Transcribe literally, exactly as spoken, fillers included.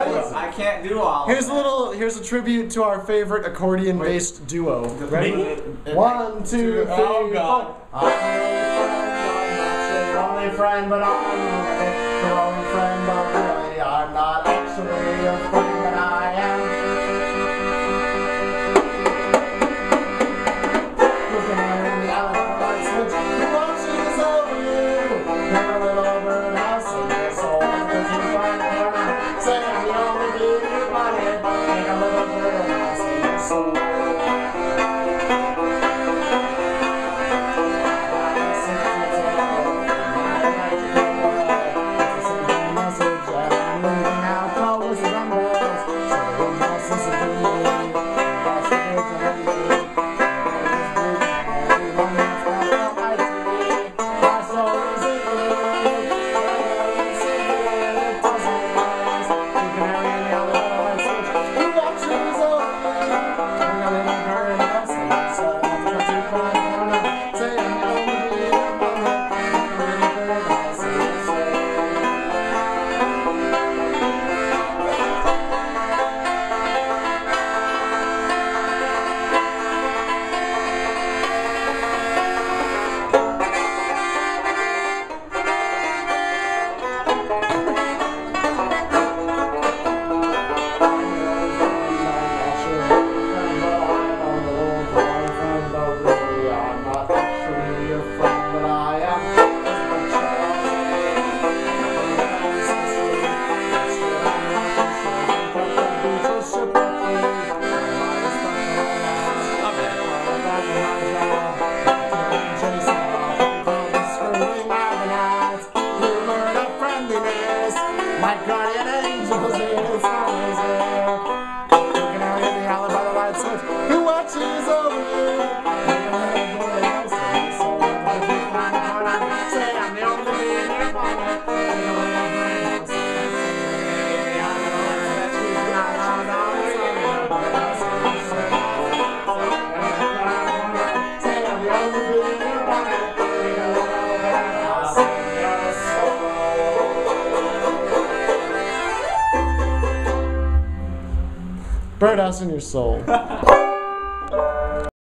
I can't do all. Here's a little. Here's a tribute to our favorite accordion-based duo. Ready? One, two, three, oh God. four. I'm your only friend, but I'm your only friend, but really I'm not actually your friend, but I am. Looking out in the alley, light switch. Who watches over you? You're a little birdhouse in your soul. Cause you find the corner. Say I'm the only kid in your body. Ain't a little birdhouse in your soul. My guardian angel is always there. Looking out in the alley by the light switch. Who watches over you? Say I'm the only man in your pocket. Birdhouse in your soul.